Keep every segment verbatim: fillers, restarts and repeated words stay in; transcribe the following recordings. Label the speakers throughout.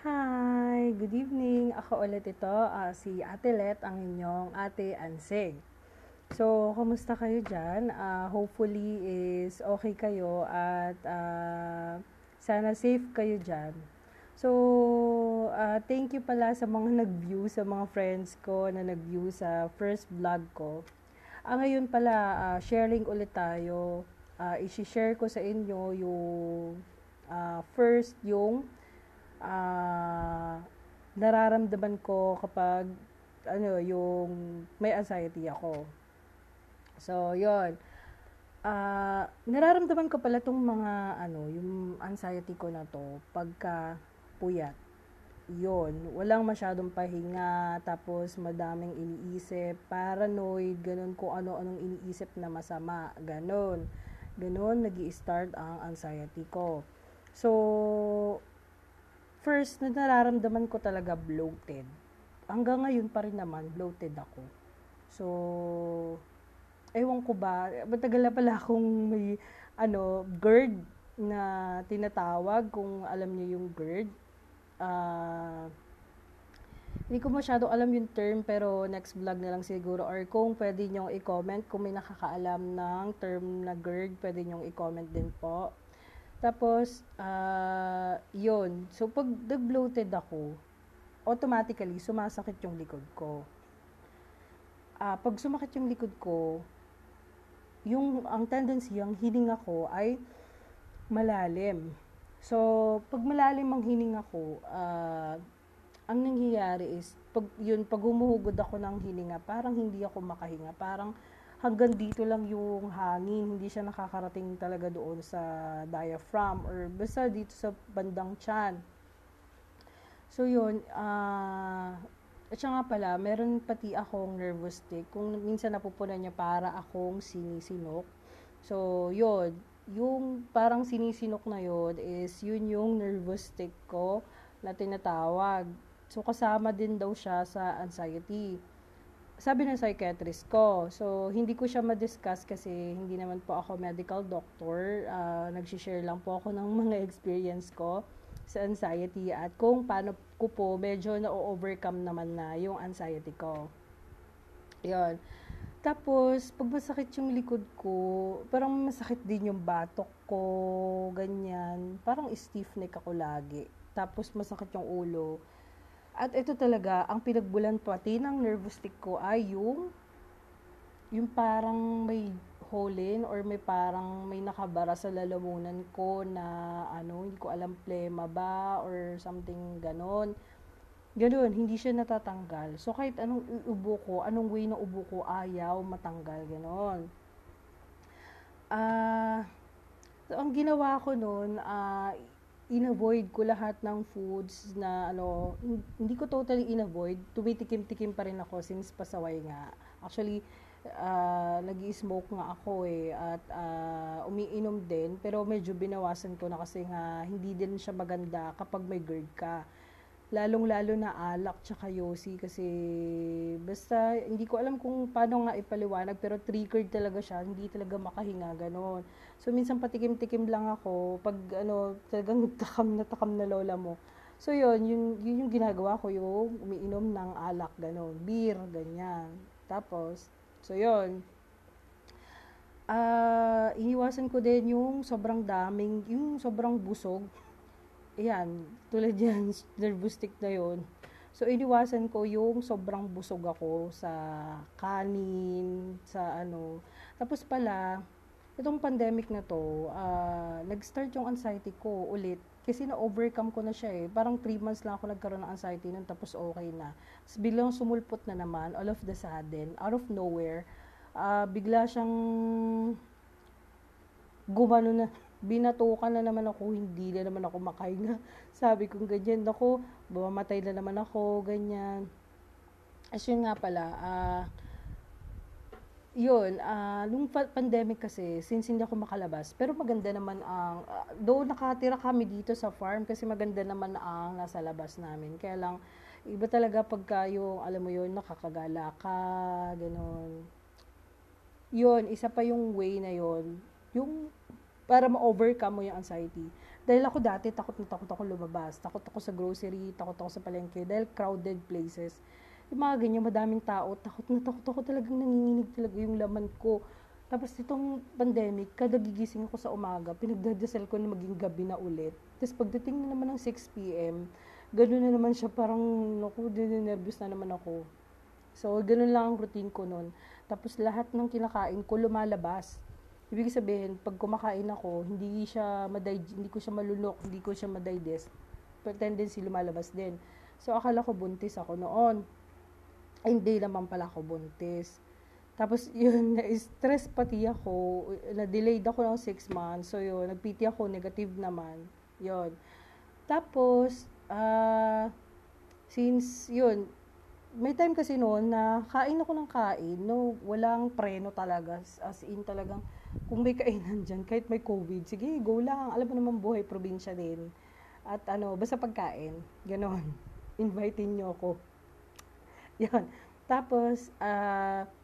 Speaker 1: Hi! Good evening! Ako ulit ito, ah, si Ate Let, ang inyong Ate Anseng. So, kamusta kayo dyan? Ah, hopefully is okay kayo at ah, sana safe kayo dyan. So, ah, thank you pala sa mga nag-view, sa mga friends ko na nag-view sa first vlog ko. Ah, ngayon pala, ah, sharing ulit tayo. Ah, isi-share ko sa inyo yung ah, first yung ah, nararamdaman ko kapag ano yung may anxiety ako. So, yon. Ah, nararamdaman ko pala tong mga ano, yung anxiety ko na to pagka puyat. Yon, walang masyadong pahinga, tapos madaming iniisip, paranoid, ganun kung ano-anong iniisip na masama, ganun. Ganun nag-i-start ang anxiety ko. So, first na nararamdaman ko talaga bloated. Hanggang ngayon pa rin naman, bloated ako. So, ewan ko ba, matagal na pala akong may, ano, GERD na tinatawag, kung alam niyo yung GERD. Ah, hindi ko masyado alam yung term, pero next vlog na lang siguro, or kung pwede nyong i-comment, kung may nakakaalam ng term na GERD, pwede nyong i-comment din po. Tapos, ah, yun. So, pag nag-bloated ako, automatically, sumasakit yung likod ko. Ah, pag sumakit yung likod ko, yung, ang tendency, ang hininga ko ay malalim. So, pag malalim ang hininga ko, ah, ang nangyayari is, pag, yun, pag humuhugod ako ng hininga, parang hindi ako makahinga. Parang hanggang dito lang yung hangin, hindi siya nakakarating talaga doon sa diaphragm or basta dito sa bandang tiyan. So yun, ah uh, at siya nga pala, meron pati akong nervous tick. Kung minsan napupunan niya para akong sinisinok. So yun, yung parang sinisinok na yun is yun yung nervous tick ko na tinatawag. So kasama din daw siya sa anxiety, sabi ng psychiatrist ko. So, hindi ko siya ma-discuss kasi hindi naman po ako medical doctor. Uh, nag-share lang po ako ng mga experience ko sa anxiety at kung paano ko po medyo na-overcome naman na yung anxiety ko. Yun. Tapos, pag masakit yung likod ko, parang masakit din yung batok ko, ganyan. Parang stiff neck ako lagi. Tapos, masakit yung ulo. At ito talaga, ang pinagbulan pati ng nervous tick ko ay yung, yung parang may hole or may parang may nakabara sa lalamunan ko na ano, hindi ko alam, plema ba or something ganon. Ganon, hindi siya natatanggal. So kahit anong ubo ko, anong way na ubo ko, ayaw matanggal, ganon. Ah, uh, so ang ginawa ko noon, ah, uh, in-avoid ko lahat ng foods na ano, hindi ko totally in-avoid, tumitikim-tikim pa rin ako since pasaway nga. Actually, uh, nag-i-smoke nga ako eh, at uh, umiinom din, pero medyo binawasan ko na kasi nga hindi din siya maganda kapag may GERD ka. Lalong-lalo na alak tsaka yosi kasi basta hindi ko alam kung paano nga ipaliwanag, pero triggered talaga siya, hindi talaga makahinga, ganon. So, minsan patikim-tikim lang ako pag ano, talagang takam na takam na lola mo. So, yun, yun, yun yung ginagawa ko, yung umiinom ng alak, ganon, beer, ganyan. Tapos, so yun, ah, uh, iniwasan ko din yung sobrang daming, yung sobrang busog. Ayan, tulad yan, nervous tick na yun. So, iniwasan ko yung sobrang busog ako sa kanin, sa ano. Tapos pala, itong pandemic na to, uh, nag-start yung anxiety ko ulit. Kasi na-overcome ko na siya eh. Parang three months lang ako nagkaroon ng anxiety nun, tapos okay na. Tapos biglang sumulpot na naman, all of the sudden, out of nowhere, uh, bigla siyang gumano na, binatukan na naman ako, hindi na naman ako makahinga. Sabi ko ganyan, ako, bumamatay na naman ako, ganyan. As yun nga pala, ah, uh, yun, uh, nung pandemic kasi, since hindi ako makalabas, pero maganda naman ang, uh, though nakatira kami dito sa farm, kasi maganda naman ang nasa labas namin. Kaya lang, iba talaga pagka yung, alam mo yun, nakakagala ka, gano'n. Yun, isa pa yung way na yun, yung para ma-overcome mo yung anxiety. Dahil ako dati, takot na takot ako lumabas. Takot ako sa grocery, takot ako sa palengke. Dahil crowded places. Yung mga ganyan, madaming tao. Takot na takot ako talagang nanginginig talaga yung laman ko. Tapos itong pandemic, kada gigising ako sa umaga, pinagdadasal ko na maging gabi na ulit. Tapos pagdating na naman ng six p.m., gano'n na naman siya, parang, naku, nervous na naman ako. So, gano'n lang ang routine ko nun. Tapos lahat ng kinakain ko lumalabas. Ibig sabihin, pag kumakain ako, hindi siya maday, hindi ko siya malunok, hindi ko siya madigest. Pero tendency lumalabas din. So, akala ko buntis ako noon. Ay, hindi naman pala ako buntis. Tapos, yun, na-stress pati ako. Na-delayed ako ng six months. So, yun, nag-P T ako, negative naman. Yun. Tapos, ah, uh, since, yun, may time kasi noon na kain ako ng kain, no, walang preno talaga. As in talagang, kung may kainan dyan, kahit may COVID, sige, go lang. Alam mo naman buhay, probinsya din. At ano, basta pagkain. Ganon. Invitein nyo ako. Yan. Tapos, ah, uh,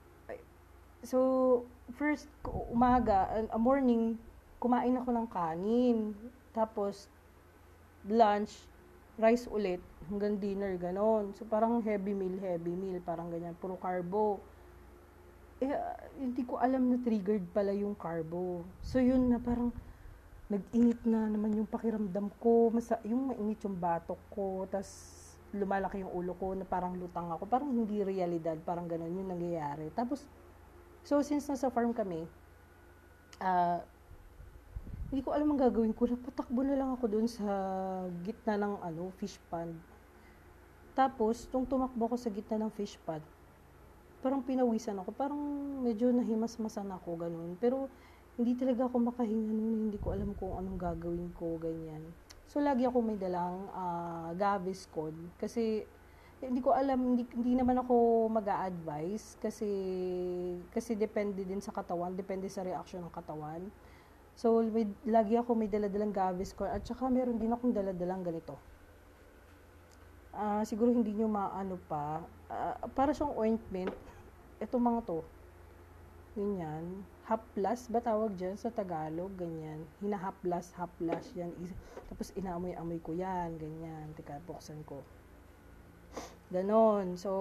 Speaker 1: so, first, umaga, uh, morning, kumain ako ng kanin. Tapos, lunch, rice ulit, hanggang dinner, ganon. So, parang heavy meal, heavy meal, parang ganyan, puro carbo. Eh, uh, hindi ko alam na triggered pala yung carbo. So, yun na parang, nag-init na naman yung pakiramdam ko, masa, yung mainit yung batok ko, tas lumalaki yung ulo ko, na parang lutang ako, parang hindi realidad, parang ganon yung nangyayari. Tapos, so, since nasa farm kami, ah, uh, hindi ko alam ang gagawin ko. Napatakbo na lang ako doon sa gitna ng ano, fish pond. Tapos, nung tumakbo ako sa gitna ng fish pond, parang pinawisan ako. Parang medyo nahimasmasan ako, ganun. Pero, hindi talaga ako makahinga noon. Hindi ko alam kung anong gagawin ko, ganyan. So, lagi ako may dalang uh, Gaviscon. Kasi, hindi ko alam, hindi, hindi naman ako mag-a-advise. Kasi, kasi depende din sa katawan. Depende sa reaction ng katawan. So, may, lagi ako may daladalang Gaviscon at saka meron din akong daladalang ganito. Uh, siguro hindi nyo maano pa. Uh, para siyang ointment. Ito mga to. Ganyan. Haplas ba tawag dyan sa Tagalog? Ganyan. Hinahaplas, haplas. Yan. Tapos inaamoy-amoy ko yan. Ganyan. Teka, buksan ko. Ganon. So,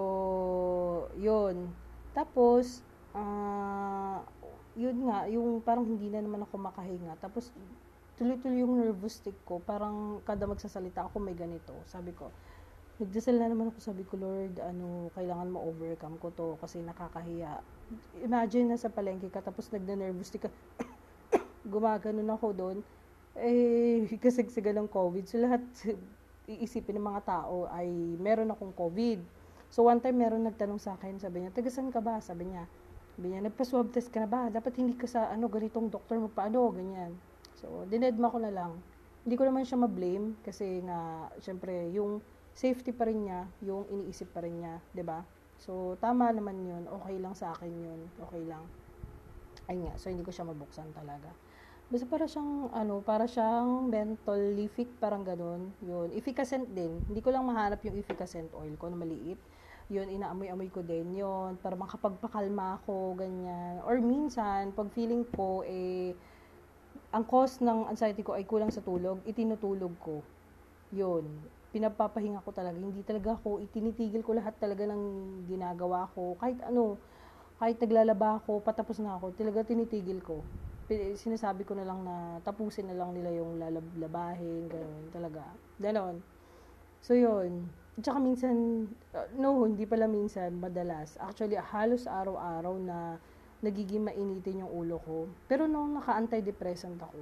Speaker 1: yun. Tapos, ah... Uh, yun nga, yung parang hindi na naman ako makahinga. Tapos, tuloy-tuloy yung nervous tick ko. Parang kada magsasalita ako may ganito. Sabi ko, nagdasal na naman ako, sabi ko, Lord, ano, kailangan ma-overcome ko to kasi nakakahiya. Imagine na sa palengke ka, tapos nagna-nervous tick ka. Gumaganon ako doon. Eh, kasagsaga ng COVID. So, lahat iisipin ng mga tao ay meron akong COVID. So, one time, meron nagtanong sa akin, sabi niya, tagasan ka ba? Sabi niya, Sabi niya, nagpa-swab test ka na ba? Dapat hindi ka sa ano, ganitong doktor mo pa, ano, ganyan. So, dinedma ko na lang. Hindi ko naman siya ma-blame kasi nga, syempre, yung safety pa rin niya, yung iniisip pa rin niya, ba diba? So, tama naman yun. Okay lang sa akin yun. Okay lang. Ay nga, so hindi ko siya mabuksan talaga. Basta para siyang, ano, para siyang bentholific, parang ganun. Yun. Efficacent din. Hindi ko lang mahanap yung efficacent oil ko na maliit. Yun, inaamoy-amoy ko din yun, para makapagpakalma ako, ganyan. Or minsan, pag feeling ko, eh, ang cause ng anxiety ko ay kulang sa tulog, itinutulog ko. Yun, pinapapahinga ko talaga. Hindi talaga ako, itinitigil ko lahat talaga ng ginagawa ko. Kahit ano, kahit naglalaba ako, patapos na ako, talaga tinitigil ko. Sinasabi ko na lang na tapusin na lang nila yung lalabahin, gano'n, talaga. Ganon. So, yun. Tsaka minsan, uh, no, hindi pala minsan, madalas. Actually, halos araw-araw na nagiging mainitin yung ulo ko. Pero nung naka-antidepressant ako,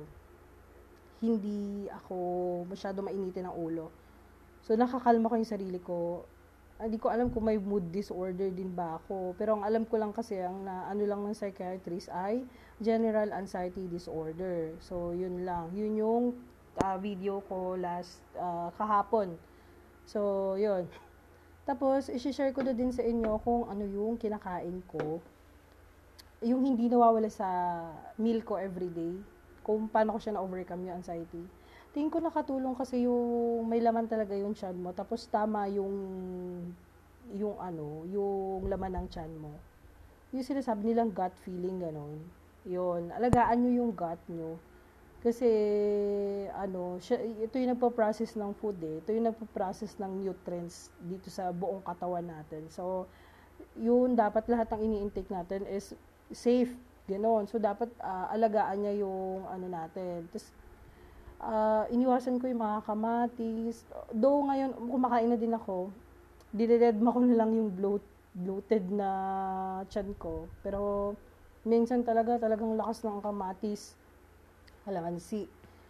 Speaker 1: hindi ako masyado mainitin ang ulo. So, nakakalma ko yung sarili ko. Hindi ko alam kung may mood disorder din ba ako. Pero ang alam ko lang kasi, ang na, ano lang ng psychiatrist ay general anxiety disorder. So, yun lang. Yun yung uh, video ko last uh, kahapon. So, yun. Tapos, isi-share ko na din sa inyo kung ano yung kinakain ko. Yung hindi nawawala sa meal ko everyday. Kung paano ko siya na-overcome yung anxiety. Tingin ko nakatulong kasi yung may laman talaga yung tiyan mo. Tapos, tama yung yung ano, yung laman ng tiyan mo. Yung sinasabi nilang gut feeling, gano'n. Yun. Alagaan nyo yung gut nyo. Kasi, ano, siya, ito yung nagpo-process ng food eh. Ito yung nagpo-process ng nutrients dito sa buong katawan natin. So, yun, dapat lahat ng ini-intake natin is safe. Ganon. So, dapat uh, alagaan niya yung ano natin. Tapos, uh, iniwasan ko yung mga kamatis. Though ngayon, kumakain na din ako, dinededma ko na lang yung bloat, bloated na tiyan ko. Pero, minsan talaga, talagang lakas ng kamatis. Kalamansi.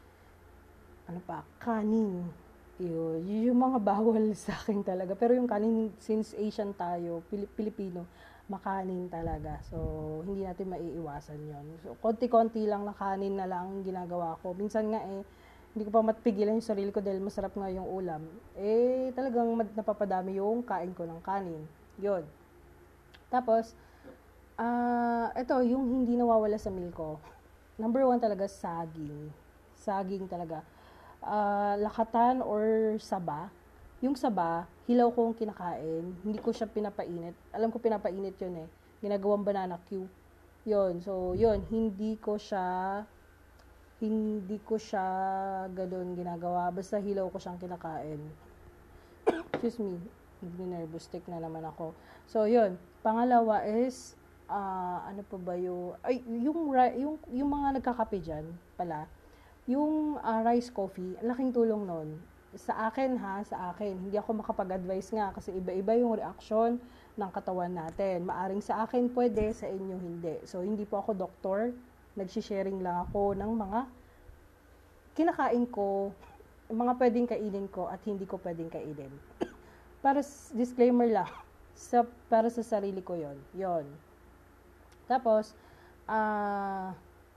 Speaker 1: Ano pa? Kanin. Yun. Yun yung mga bawal sa akin talaga. Pero yung kanin, since Asian tayo, Pilipino, makanin talaga. So, hindi natin maiiwasan yon. So, konti-konti lang na kanin na lang ginagawa ko. Minsan nga eh, hindi ko pa matpigilan yung sarili ko dahil masarap nga yung ulam. Eh, talagang napapadami yung kain ko ng kanin. Yun. Tapos, ah, uh, ito, yung hindi nawawala sa meal ko. Number one talaga, saging. Saging talaga. Uh, lakatan or saba. Yung saba, hilaw kong kinakain. Hindi ko siya pinapainit. Alam ko pinapainit yun eh. Ginagawang banana cue. Yun. So, yun. Hindi ko siya hindi ko siya ganun ginagawa. Basta hilaw ko siyang kinakain. Excuse me. Nervous tick na naman ako. So, yun. Pangalawa is Uh, ano pa ba yung, ay, yung, yung, yung mga nagkakape dyan pala, yung uh, rice coffee, laking tulong nun. Sa akin ha, sa akin, hindi ako makapag-advise nga kasi iba-iba yung reaksyon ng katawan natin. Maaring sa akin pwede, sa inyo hindi. So, hindi po ako doktor, nagsisharing lang ako ng mga kinakain ko, mga pwedeng kainin ko at hindi ko pwedeng kainin. Para, disclaimer lang, sa, para sa sarili ko yon yon. Tapos, ah, uh,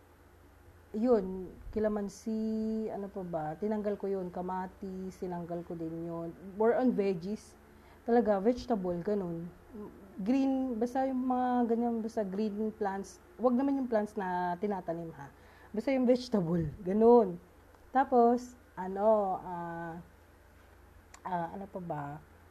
Speaker 1: yun, kalamansi, ano pa ba, tinanggal ko yun, kamatis, tinanggal ko din yun. More on veggies, talaga, vegetable, ganun. Green, basta yung mga ganyan, basta green plants, wag naman yung plants na tinatanim ha. Basta yung vegetable, ganun. Tapos, ano, ah, uh, uh, ano pa ba,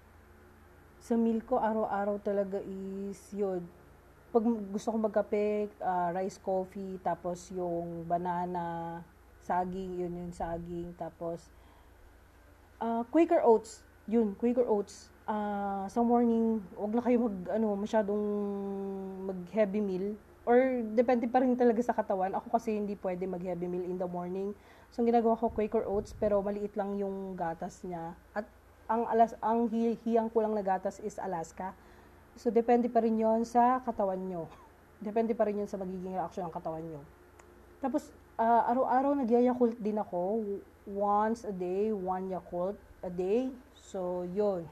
Speaker 1: sa meal ko, araw-araw talaga is, yun, pag gusto ko magkape, uh, rice coffee, tapos yung banana, saging, yun yung saging, tapos uh, Quaker Oats, yun, Quaker Oats. Uh, sa morning, wag na kayo mag, ano, masyadong mag-heavy meal, or depende pa rin talaga sa katawan. Ako kasi hindi pwede mag-heavy meal in the morning. So, ang ginagawa ko, Quaker Oats, pero maliit lang yung gatas niya. At ang, alas, ang hi- hiyang ko lang na gatas is Alaska. So, depende pa rin yon sa katawan nyo. Depende pa rin yun sa magiging reaction ng katawan nyo. Tapos, uh, araw-araw nag-Yakult din ako. Once a day, one Yakult a day. So, yun.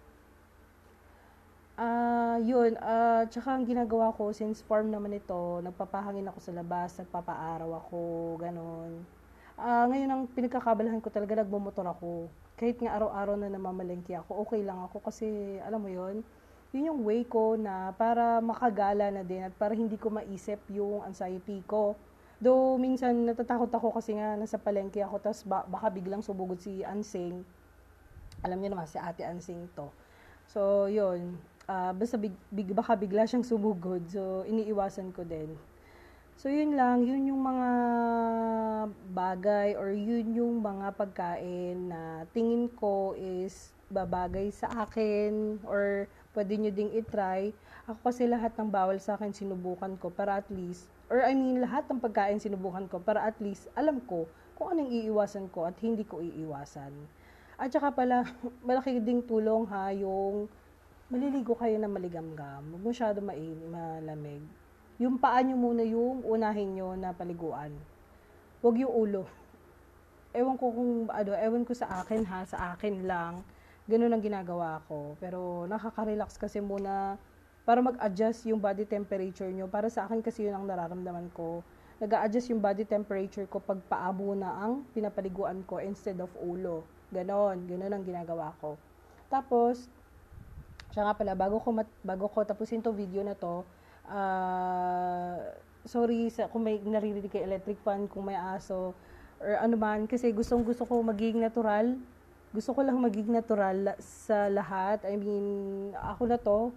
Speaker 1: Ah, uh, yun. Uh, tsaka ang ginagawa ko, since farm naman ito, nagpapahangin ako sa labas, nagpapaaraw ako, ganun. Uh, ngayon, ang pinagkakabalahan ko talaga, nagmumotor ako. Kahit nga araw-araw na namamalengke ako, okay lang ako kasi, alam mo yun, yun yung way ko na para makagala na din at para hindi ko maisip yung anxiety ko. Though minsan natatakot ako kasi nga nasa palengke ako tapos ba- baka biglang sumugod si Ansing. Alam niyo naman si Ate Ansing to. So yun, uh, basta big, big, baka bigla siyang sumugod. So iniiwasan ko din. So yun lang, yun yung mga bagay or yun yung mga pagkain na tingin ko is babagay sa akin or pwede nyo ding itry. Ako kasi lahat ng bawal sa akin sinubukan ko para at least, or I mean lahat ng pagkain sinubukan ko para at least alam ko kung anong iiwasan ko at hindi ko iiwasan. At saka pala, malaki ding tulong ha, yung maliligo kayo na maligamgam. Huwag masyado main, malamig. Yung paa nyo muna yung unahin nyo na paliguan. Huwag yung ulo. Ewan ko kung, ano, ewan ko sa akin ha, sa akin lang. Ganun ang ginagawa ko. Pero nakaka-relax kasi muna para mag-adjust yung body temperature nyo. Para sa akin kasi yun ang nararamdaman ko. Nag-a-adjust yung body temperature ko pag paa muna ang pinapaliguan ko instead of ulo. Ganon. Ganon ang ginagawa ko. Tapos, siya nga pala, bago ko, mat- bago ko tapusin to video na to, uh, sorry sa, kung may naririnig kay electric fan, kung may aso, or ano man, kasi gustong gusto ko magiging natural. Gusto ko lang maging natural sa lahat. I mean, ako na to.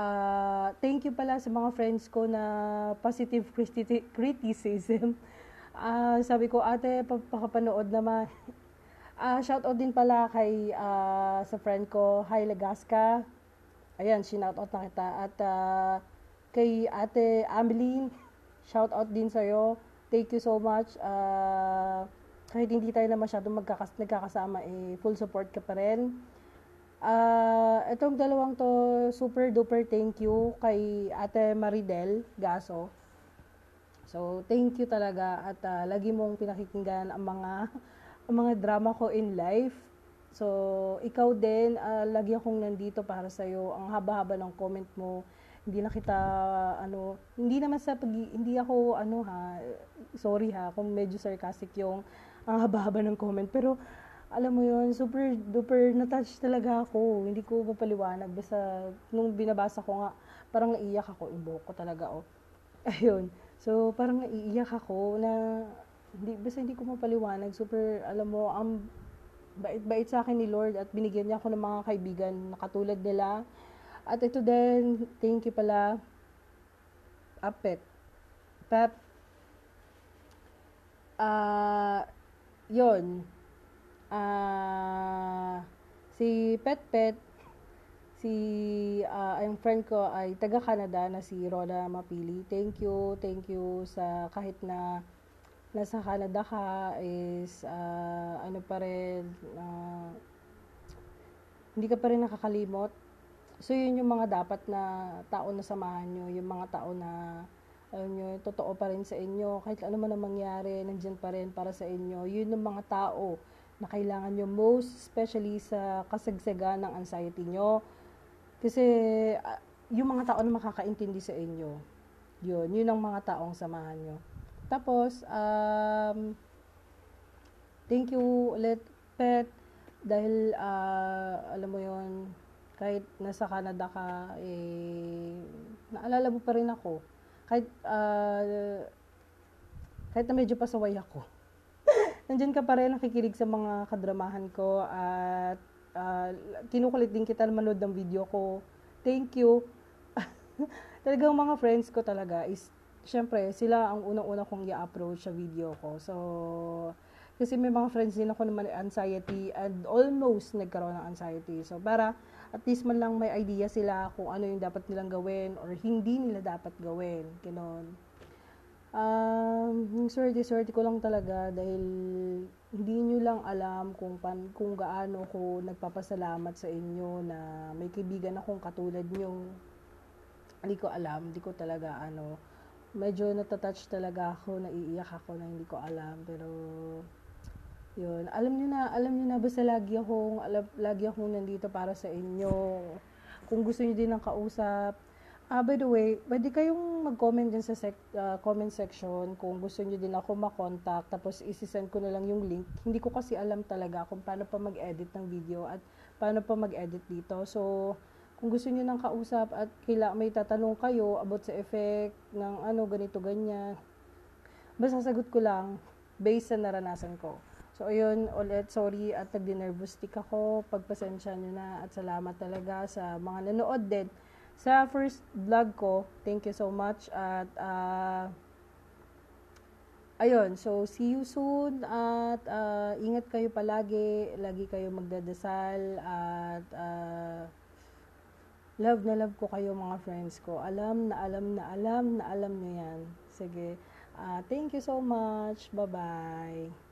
Speaker 1: Uh, thank you pala sa mga friends ko na positive criticism. Ah, sabi ko, ate, papakapanood naman. Ah, shoutout din pala kay ah, sa friend ko, Hi Legasca. Ayan, shoutout na kita. At ah, kay ate Ameline, shoutout din sa'yo. Thank you so much. Ah, kahit hindi tayo na masyadong magkakas nagkakasama, eh, full support ka pa rin. Ah, itong dalawang to, super duper thank you kay ate Maridel Gaso. So, thank you talaga at ah, lagi mong pinakikinggan ang mga ang mga drama ko in life. So, ikaw din, ah, lagi akong nandito para sa iyo. Ang haba-haba ng comment mo. Hindi na kita ano, hindi naman sa pag hindi ako ano ha, sorry ha kung medyo sarcastic yung ang haba-haba ng comment, pero alam mo yon, super duper na-touch talaga ako. Hindi ko mapaliwanag basta nung binabasa ko nga, parang naiyak ako, ibo ko talaga oh. Ayun. So, parang naiiyak ako na hindi, basta hindi ko mapaliwanag. Super, alam mo, ang bait-bait sa akin ni Lord at binigyan niya ako ng mga kaibigan na katulad nila. At ito din, thank you pala, Apet. Pep, ah, yun. Ah, si Pet Pet, si ah, ang friend ko ay taga Canada na si Rhoda Mapili. Thank you, thank you sa kahit na nasa Canada ka is ah, ano pa rin ah, hindi ka pa rin nakakalimot. So yun yung mga dapat na tao na samahan nyo, yung mga tao na alam nyo, totoo pa rin sa inyo, kahit ano man ang mangyari, nandyan pa rin para sa inyo. Yun yung mga tao na kailangan nyo most, especially sa kasagsagan ng anxiety nyo. Kasi ah, yung mga tao na makakaintindi sa inyo, yun, yun ang mga taong samahan nyo. Tapos, um, thank you ulit, Pet, dahil ah, alam mo yun, kahit nasa Canada ka, eh, naalala mo pa rin ako. Kahit, ah, kahit na medyo pasaway ako. Nandiyan ka pa rin nakikinig sa mga kadramahan ko at ah, kinukulit din kita na manood ng video ko. Thank you. Talagang mga friends ko talaga is, syempre, sila ang unang-una kong i-approach sa video ko. So, kasi may mga friends din ako naman anxiety and almost nagkaroon ng anxiety. So, para at least man lang may idea sila kung ano yung dapat nilang gawin or hindi nila dapat gawin. Ganon. Um, yung swerte-swerte ko lang talaga dahil hindi nyo lang alam kung, pan, kung gaano ko nagpapasalamat sa inyo na may kaibigan akong katulad nyo. Hindi ko alam, hindi ko talaga ano, medyo natatouch talaga ako, naiiyak ako na hindi ko alam, pero yun, alam niyo na, alam niyo na basta lagi akong, alam, lagi akong nandito para sa inyo. Kung gusto niyo din ng kausap, ah, by the way, pwede kayong mag-comment din sa sec- ah, comment section kung gusto niyo din ako makontak, tapos isi-send ko na lang yung link. Hindi ko kasi alam talaga kung paano pa mag-edit ng video at paano pa mag-edit dito. So, kung gusto niyo ng kausap at kaila may tatanong kayo about sa effect ng ano, ganito, ganyan, basta sagot ko lang based sa naranasan ko. So, ayun, ulit, sorry at nagdi-nervous tick ako. Pagpasensya nyo na at salamat talaga sa mga nanood din. Sa first vlog ko, thank you so much. At, uh, ayun, so see you soon. At uh, ingat kayo palagi. Lagi kayo magdadasal. At, uh, love na love ko kayo mga friends ko. Alam na alam na alam na alam nyo yan. Sige. Uh, thank you so much. Bye-bye.